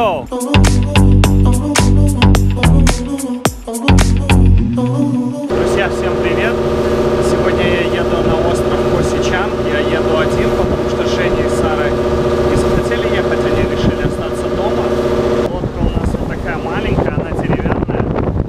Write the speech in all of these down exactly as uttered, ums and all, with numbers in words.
Hello! Друзья, всем привет! Сегодня я еду на остров Косичан. Я еду один, потому что Женя и Сара не захотели ехать, они решили остаться дома. Лодка у нас вот такая маленькая, она деревянная.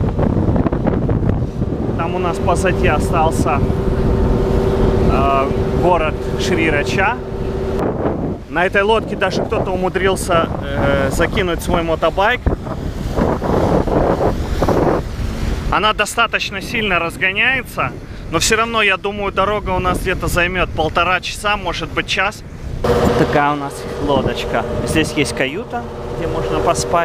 Там у нас позади остался э, город Шрирача. На этой лодке даже кто-то умудрился э, закинуть свой мотобайк. Она достаточно сильно разгоняется, но все равно, я думаю, дорога у нас где-то займет полтора часа, может быть час. Такая у нас лодочка. Здесь есть каюта, где можно поспать.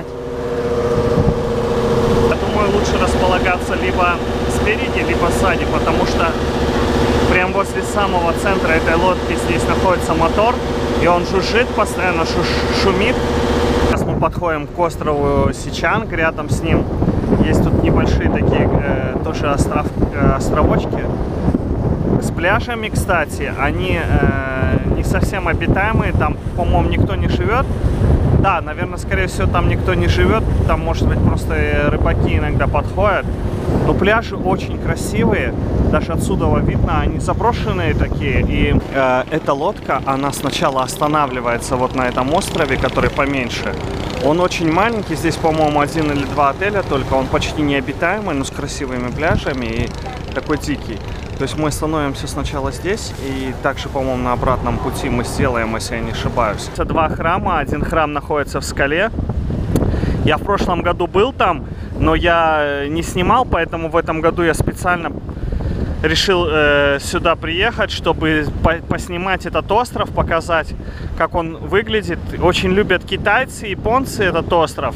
Я думаю, лучше располагаться либо спереди, либо сзади, потому что прямо возле самого центра этой лодки здесь находится мотор, и он жужжит, постоянно шумит. Сейчас мы подходим к острову Сичанг, рядом с ним есть тут небольшие такие э, тоже остров, э, островочки с пляжами, кстати. Они э, не совсем обитаемые, там, по-моему, никто не живет. Да, наверное, скорее всего, там никто не живет, там, может быть, просто рыбаки иногда подходят. Но пляжи очень красивые, даже отсюда видно, они заброшенные такие. И э, эта лодка, она сначала останавливается вот на этом острове, который поменьше. Он очень маленький, здесь, по-моему, один или два отеля только, он почти необитаемый, но с красивыми пляжами и такой дикий. То есть мы становимся сначала здесь, и также, по-моему, на обратном пути мы сделаем, если я не ошибаюсь. Это два храма, один храм находится в скале. Я в прошлом году был там, но я не снимал, поэтому в этом году я специально решил э, сюда приехать, чтобы по поснимать этот остров, показать, как он выглядит. Очень любят китайцы, японцы этот остров.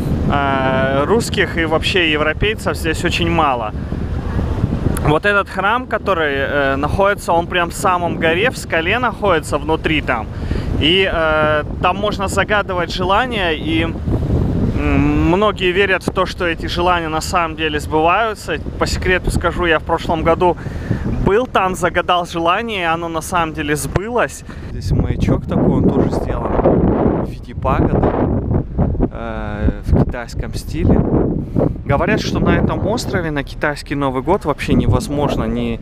Э, русских и вообще европейцев здесь очень мало. Вот этот храм, который э, находится, он прям в самом горе, в скале находится, внутри там. И э, там можно загадывать желания, и многие верят в то, что эти желания на самом деле сбываются. По секрету скажу, я в прошлом году был там, загадал желание, и оно на самом деле сбылось. Здесь маячок такой, он тоже сделан в виде пагоды, э, в китайском стиле. Говорят, что на этом острове на китайский Новый год вообще невозможно ни,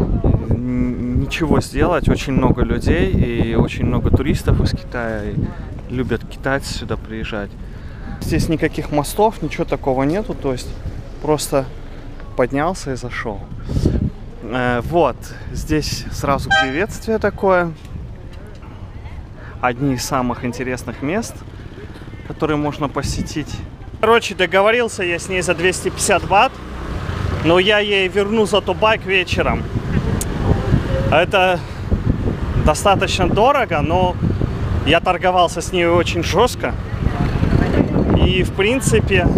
ничего сделать. Очень много людей и очень много туристов из Китая. И любят китайцы сюда приезжать. Здесь никаких мостов, ничего такого нету, то есть просто поднялся и зашел. Э, вот, здесь сразу приветствие такое. Одни из самых интересных мест, которые можно посетить. Короче, договорился я с ней за двести пятьдесят бат, но я ей верну зато байк вечером. Это достаточно дорого, но я торговался с ней очень жестко. И, в принципе,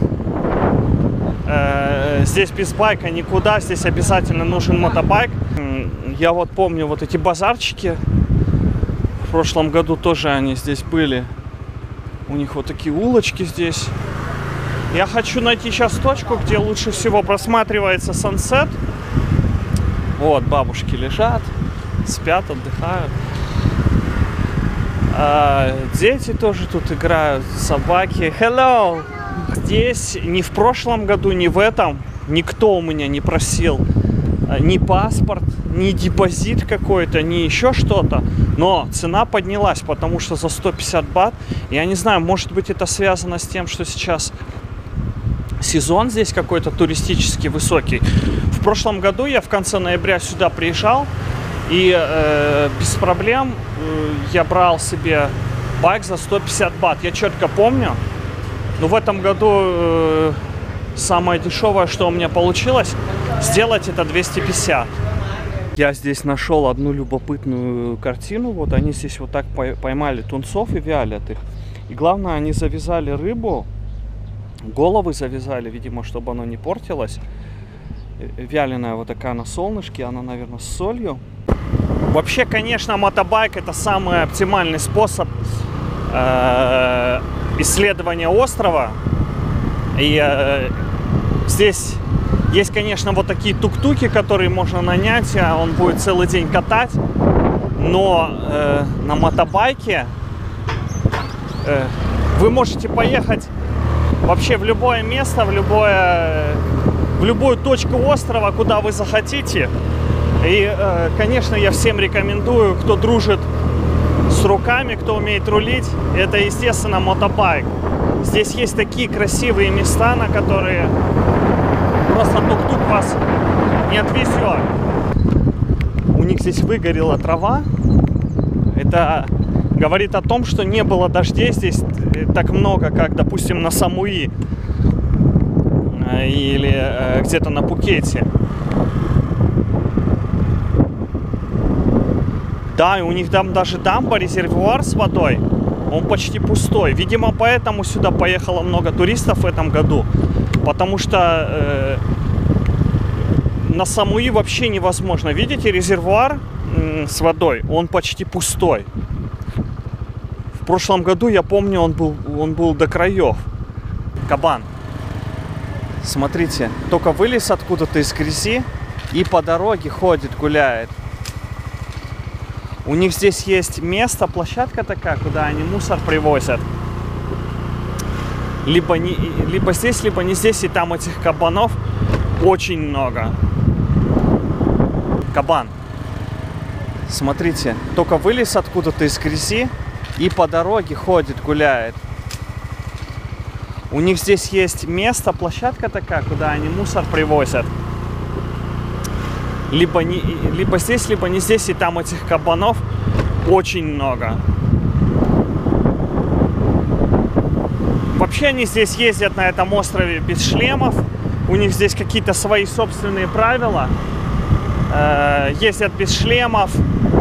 э, здесь без байка никуда, здесь обязательно нужен мотобайк. Я вот помню вот эти базарчики, в прошлом году тоже они здесь были. У них вот такие улочки здесь. Я хочу найти сейчас точку, где лучше всего просматривается сансет. Вот, бабушки лежат, спят, отдыхают. А, дети тоже тут играют, собаки. Hello! Здесь ни в прошлом году, ни в этом никто у меня не просил ни паспорт, ни депозит какой-то, ни еще что-то. Но цена поднялась, потому что за сто пятьдесят бат. Я не знаю, может быть, это связано с тем, что сейчас сезон здесь какой-то туристически высокий. В прошлом году я в конце ноября сюда приезжал. И э, без проблем э, я брал себе байк за сто пятьдесят бат. Я четко помню. Но в этом году э, самое дешевое, что у меня получилось, сделать это двести пятьдесят. Я здесь нашел одну любопытную картину. Вот они здесь вот так поймали тунцов и вялят их. И главное, они завязали рыбу. Головы завязали, видимо, чтобы оно не портилось. Вяленая вот такая на солнышке. Она, наверное, с солью. Вообще, конечно, мотобайк это самый оптимальный способ э, исследования острова. И э, здесь есть, конечно, вот такие тук-туки, которые можно нанять, а он будет целый день катать. Но э, на мотобайке э, Вы можете поехать вообще в любое место, в любое, в любую точку острова, куда вы захотите. И, конечно, я всем рекомендую, кто дружит с руками, кто умеет рулить, это, естественно, мотобайк. Здесь есть такие красивые места, на которые просто тук-тук вас не отвезет. У них здесь выгорела трава. Это говорит о том, что не было дождей здесь так много, как, допустим, на Самуи или где-то на Пхукете. Да, и у них там даже дамба, резервуар с водой, он почти пустой. Видимо, поэтому сюда поехало много туристов в этом году, потому что э, на Самуи вообще невозможно. Видите, резервуар э, с водой, он почти пустой. В прошлом году, я помню, он был, он был до краев. Кабан. Смотрите, только вылез откуда-то из грязи и по дороге ходит, гуляет. У них здесь есть место, площадка такая, куда они мусор привозят. Либо, не, либо здесь, либо не здесь, и там этих кабанов очень много. Кабан. Смотрите, только вылез откуда-то из грязи и по дороге ходит, гуляет. У них здесь есть место, площадка такая, куда они мусор привозят. Либо, не, либо здесь, либо не здесь, и там этих кабанов очень много. Вообще они здесь ездят на этом острове без шлемов. У них здесь какие-то свои собственные правила. Э, ездят без шлемов.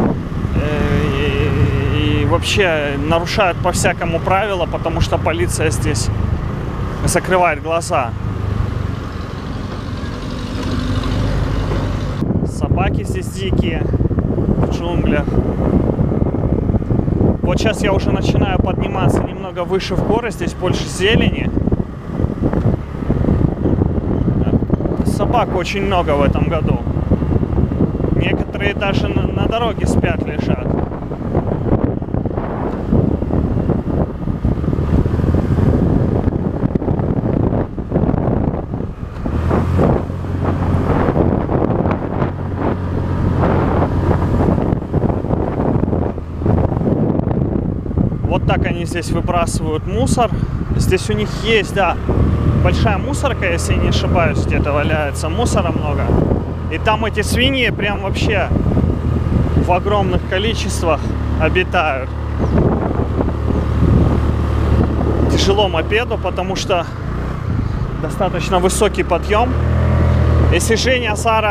Э, и, и вообще нарушают по-всякому правила, потому что полиция здесь закрывает глаза. Собаки здесь дикие, в джунглях. Вот сейчас я уже начинаю подниматься немного выше в горы, здесь больше зелени. Собак очень много в этом году. Некоторые даже на, на дороге спят, лежат. Вот так они здесь выбрасывают мусор. Здесь у них есть, да, большая мусорка, если не ошибаюсь, где-то валяется. Мусора много. И там эти свиньи прям вообще в огромных количествах обитают. Тяжело мопеду, потому что достаточно высокий подъем. Если Женя, Сара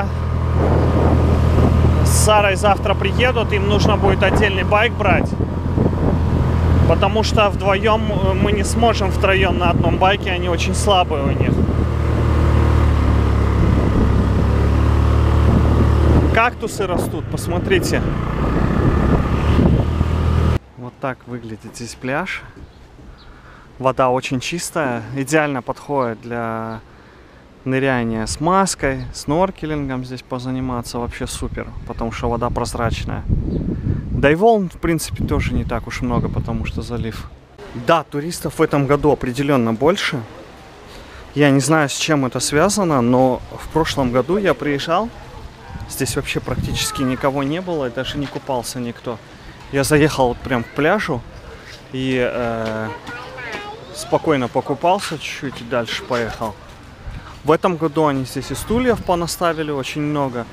с Сарой завтра приедут, им нужно будет отдельный байк брать. Потому что вдвоем мы не сможем втроем на одном байке, они очень слабые у них. Кактусы растут, посмотрите. Вот так выглядит здесь пляж. Вода очень чистая, идеально подходит для ныряния с маской, сноркелингом здесь позаниматься вообще супер, потому что вода прозрачная. Да и волн, в принципе, тоже не так уж много, потому что залив. Да, туристов в этом году определенно больше. Я не знаю, с чем это связано, но в прошлом году я приезжал. Здесь вообще практически никого не было, и даже не купался никто. Я заехал прям к пляжу и э, спокойно покупался чуть-чуть и дальше поехал. В этом году они здесь и стульев понаставили очень много.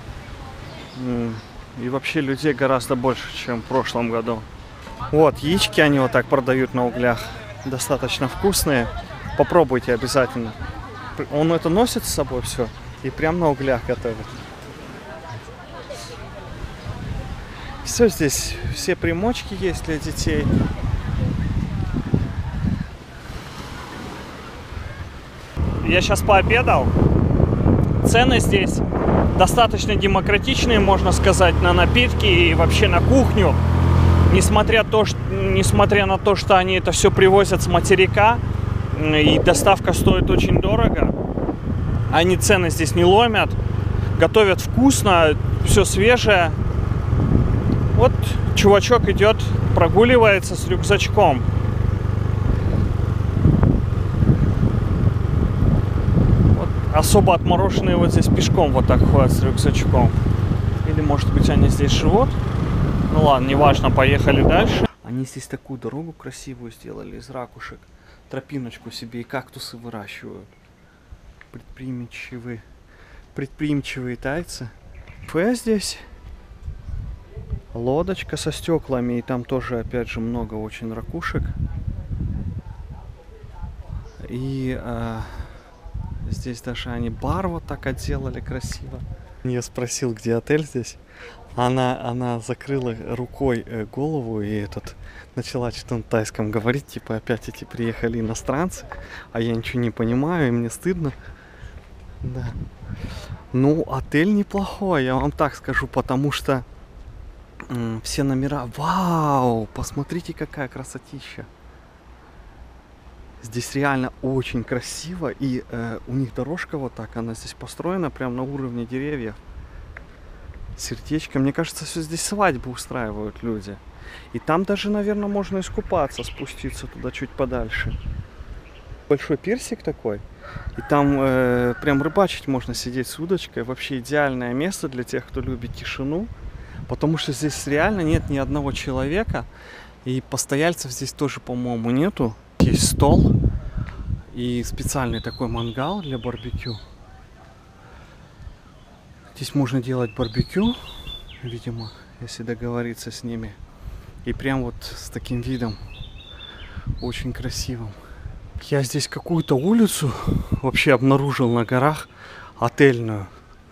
И вообще людей гораздо больше, чем в прошлом году. Вот, яички они вот так продают на углях. Достаточно вкусные. Попробуйте обязательно. Он это носит с собой все и прям на углях готовит. Все здесь, все примочки есть для детей. Я сейчас пообедал. Цены здесь достаточно демократичные, можно сказать, на напитки и вообще на кухню. Несмотря, то, что, несмотря на то, что они это все привозят с материка, и доставка стоит очень дорого, они цены здесь не ломят, готовят вкусно, все свежее. Вот чувачок идет, прогуливается с рюкзачком. особо отмороженные вот здесь пешком вот так ходят с рюкзачком. Или, может быть, они здесь живут. Ну ладно, неважно, поехали дальше. Они здесь такую дорогу красивую сделали из ракушек. Тропиночку себе и кактусы выращивают. Предприимчивые, предприимчивые тайцы. Кафе здесь. Лодочка со стеклами. И там тоже, опять же, много очень ракушек. И э, здесь даже они бар вот так отделали красиво. Я спросил, где отель здесь. Она, она закрыла рукой э, голову и этот начала что-то на тайском говорить. Типа опять эти приехали иностранцы, а я ничего не понимаю, и мне стыдно. Да. Ну, отель неплохой, я вам так скажу, потому что м, все номера... Вау! Посмотрите, какая красотища! Здесь реально очень красиво, и э, у них дорожка вот так, она здесь построена прям на уровне деревьев. Сердечко. Мне кажется, все здесь свадьбы устраивают люди. И там даже, наверное, можно искупаться, спуститься туда чуть подальше. Большой пирсик такой. И там э, прям рыбачить можно, сидеть с удочкой. Вообще идеальное место для тех, кто любит тишину. Потому что здесь реально нет ни одного человека. И постояльцев здесь тоже, по-моему, нету. Есть стол и специальный такой мангал для барбекю. Здесь можно делать барбекю, видимо, если договориться с ними. И прям вот с таким видом, очень красивым. Я здесь какую-то улицу вообще обнаружил на горах, отельную.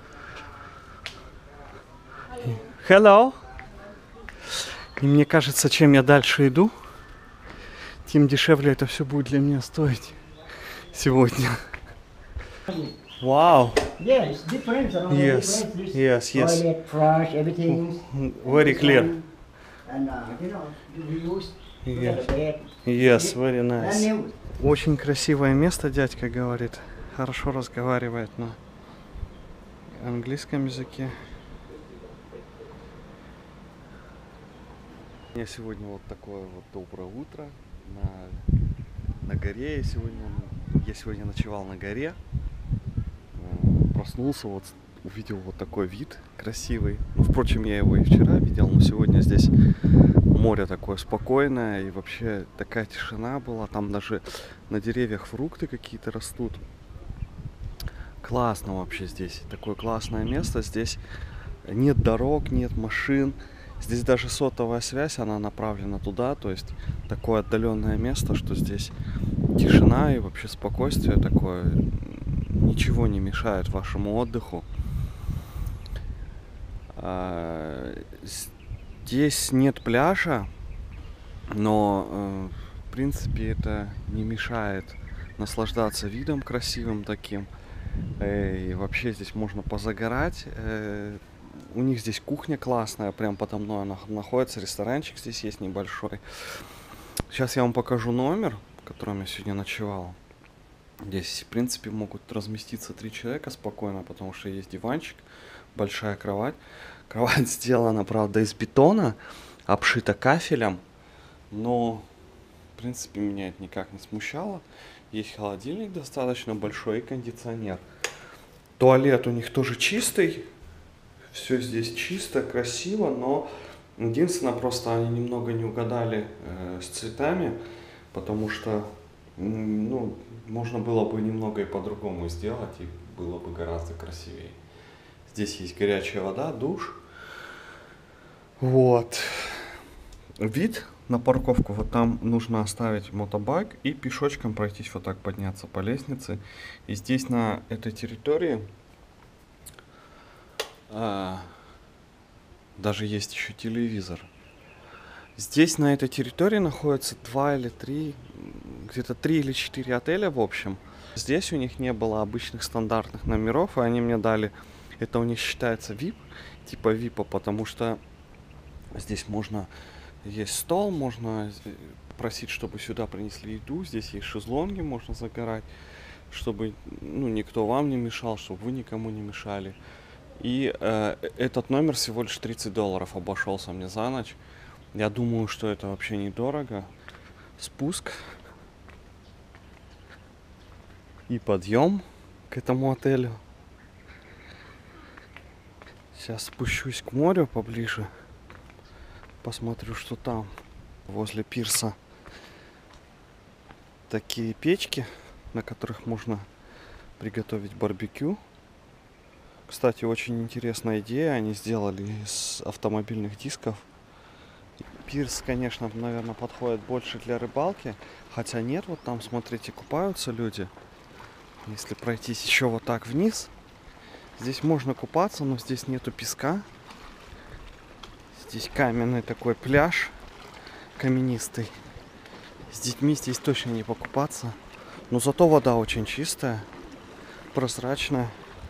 Hello! И мне кажется, чем я дальше иду, тем дешевле это все будет для меня стоить сегодня. Вау! Yeah, it's different around Yes, different. yes, yes. Toilet, flush, everything. Very clear. And uh, you know, we use Yeah. the bed. Yes, very And nice. new. Очень красивое место, дядька говорит. Хорошо разговаривает на английском языке. У меня сегодня вот такое вот доброе утро на, на горе. Я сегодня, я сегодня ночевал на горе. Проснулся, вот увидел вот такой вид красивый. Ну, впрочем, я его и вчера видел, но сегодня здесь море такое спокойное, и вообще такая тишина была. Там даже на деревьях фрукты какие-то растут. Классно вообще здесь. Такое классное место. Здесь нет дорог, нет машин. Здесь даже сотовая связь, она направлена туда. То есть такое отдаленное место, что здесь тишина и вообще спокойствие такое. Ничего не мешает вашему отдыху. Здесь нет пляжа, но в принципе это не мешает наслаждаться видом красивым таким. И вообще здесь можно позагорать. У них здесь кухня классная, прям подо мной она находится, ресторанчик здесь есть небольшой. Сейчас я вам покажу номер, в котором я сегодня ночевал. Здесь, в принципе, могут разместиться три человека спокойно, потому что есть диванчик, большая кровать. Кровать сделана, правда, из бетона, обшита кафелем, но, в принципе, меня это никак не смущало. Есть холодильник достаточно большой и кондиционер. Туалет у них тоже чистый, все здесь чисто, красиво, но единственное, просто они немного не угадали э, с цветами, потому что, ну, можно было бы немного и по-другому сделать, и было бы гораздо красивее. Здесь есть горячая вода, душ. Вот. Вид на парковку. Вот там нужно оставить мотобайк и пешочком пройтись, вот так подняться по лестнице. И здесь на этой территории а, даже есть еще телевизор. Здесь на этой территории находится два или три, где-то три или четыре отеля в общем. Здесь у них не было обычных стандартных номеров, и они мне дали, это у них считается ви ай пи, типа ви ай пи, потому что здесь можно, есть стол, можно просить, чтобы сюда принесли еду, здесь есть шезлонги, можно загорать, чтобы, ну, никто вам не мешал, чтобы вы никому не мешали. И э, этот номер всего лишь тридцать долларов обошелся мне за ночь. Я думаю, что это вообще недорого. Спуск и подъем к этому отелю. Сейчас спущусь к морю поближе. Посмотрю, что там. Возле пирса такие печки, на которых можно приготовить барбекю. Кстати, очень интересная идея. Они сделали из автомобильных дисков. Пирс, конечно, наверное, подходит больше для рыбалки. Хотя нет, вот там, смотрите, купаются люди. Если пройтись еще вот так вниз, здесь можно купаться, но здесь нету песка. Здесь каменный такой пляж, каменистый. С детьми здесь точно не покупаться. Но зато вода очень чистая, прозрачная.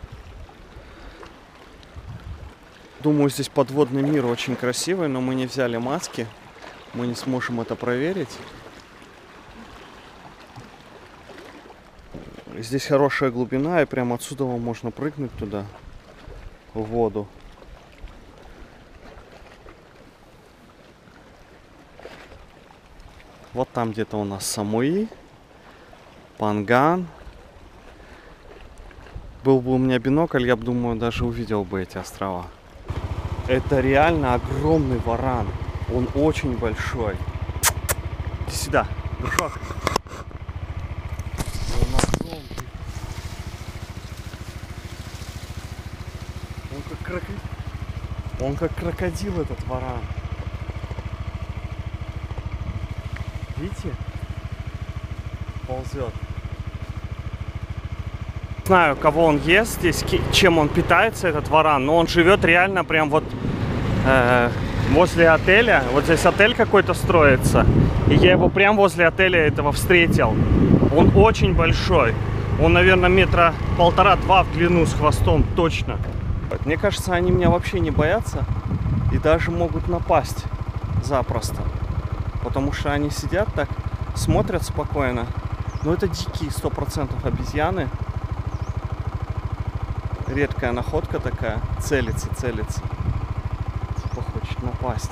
Думаю, здесь подводный мир очень красивый, но мы не взяли маски. Мы не сможем это проверить. Здесь хорошая глубина, и прямо отсюда можно прыгнуть туда, в воду. Вот там где-то у нас Самуи, Панган. Был бы у меня бинокль, я бы, думаю, даже увидел бы эти острова. Это реально огромный варан. Он очень большой. Иди сюда, дружок. Он огромный. Он как крокодил. Он как крокодил, этот варан. Видите? Ползет. Не знаю, кого он ест здесь, чем он питается, этот варан, но он живет реально прям вот э, возле отеля. Вот здесь отель какой-то строится, и я его прям возле отеля этого встретил. Он очень большой. Он, наверное, метра полтора-два в длину с хвостом, точно. Мне кажется, они меня вообще не боятся и даже могут напасть запросто. Потому что они сидят так, смотрят спокойно. Но это дикие сто процентов обезьяны. Редкая находка такая. Целится, целится. Типа хочет напасть.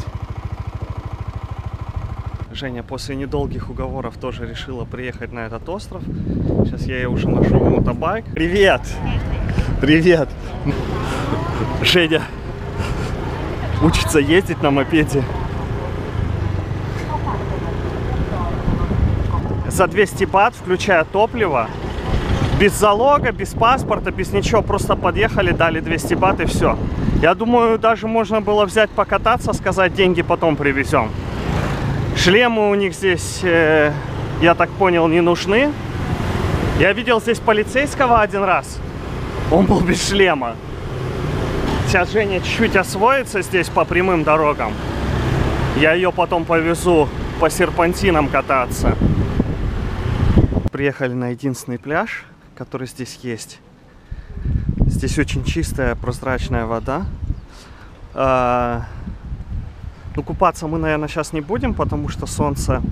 Женя после недолгих уговоров тоже решила приехать на этот остров. Сейчас я ей уже нашел мотобайк. Привет! Привет! Женя учится ездить на мопеде. За двести бат, включая топливо. Без залога, без паспорта, без ничего. Просто подъехали, дали двести бат и все. Я думаю, даже можно было взять покататься, сказать, деньги потом привезем. Шлемы у них здесь, э, я так понял, не нужны. Я видел здесь полицейского один раз. Он был без шлема. Сейчас Женя чуть-чуть освоится здесь по прямым дорогам. Я ее потом повезу по серпантинам кататься. Приехали на единственный пляж, который здесь есть. Здесь очень чистая, прозрачная вода. А, ну, купаться мы, наверное, сейчас не будем, потому что солнце,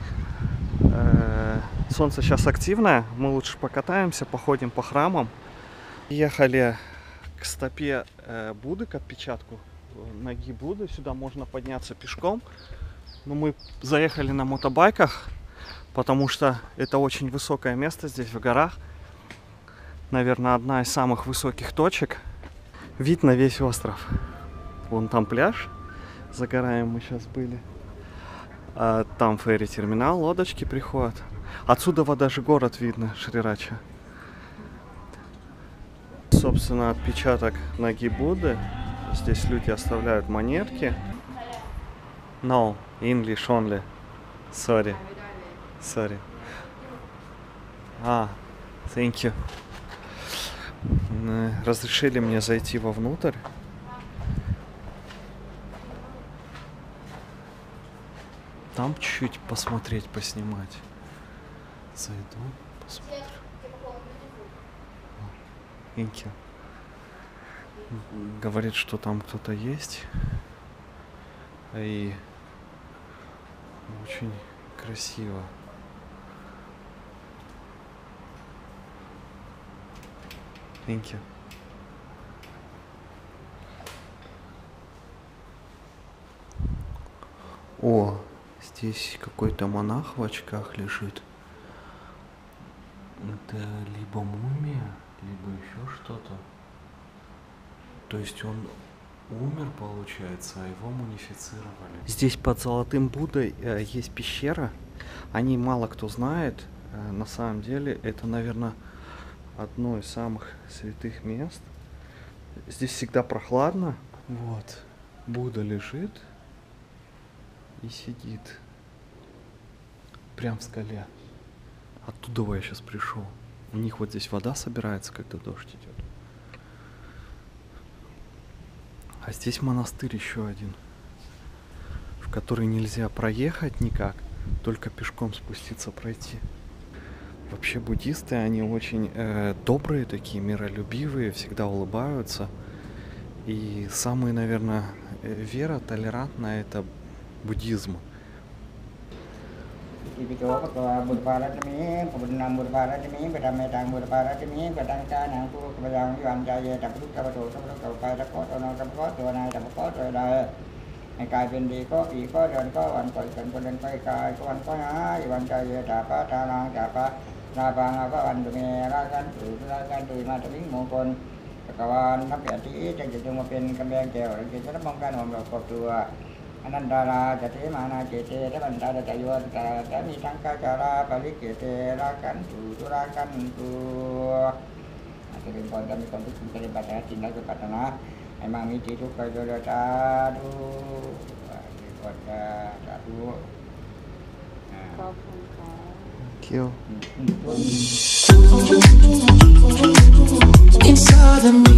э, солнце сейчас активное. Мы лучше покатаемся, походим по храмам. Ехали к стопе э, Будды, к отпечатку ноги Будды. Сюда можно подняться пешком. Но мы заехали на мотобайках, потому что это очень высокое место здесь в горах. Наверное, одна из самых высоких точек. Вид на весь остров. Вон там пляж. Загораем мы сейчас были. А там ферри-терминал, лодочки приходят. Отсюда вот даже город видно, Шрирача. Собственно, отпечаток ноги Будды. Здесь люди оставляют монетки. No, English only. Sorry. Sorry. А, thank you. Разрешили мне зайти вовнутрь. Там чуть-чуть посмотреть, поснимать. Зайду, посмотрю. Thank you. Говорит, что там кто-то есть. И очень красиво. Thank you. О, здесь какой-то монах в очках лежит. Это либо мумия, либо еще что-то. То есть он умер, получается, а его мумифицировали. Здесь под Золотым Буддой э, есть пещера. О ней мало кто знает. Э, на самом деле это, наверное, одно из самых святых мест. Здесь всегда прохладно. Вот. Будда лежит и сидит. Прям в скале. Оттуда я сейчас пришел. У них вот здесь вода собирается, когда дождь идет. А здесь монастырь еще один, в который нельзя проехать никак, только пешком спуститься, пройти. Вообще буддисты, они очень э, добрые такие, миролюбивые, всегда улыбаются. И самая, наверное, вера толерантная — это буддизм. Inside the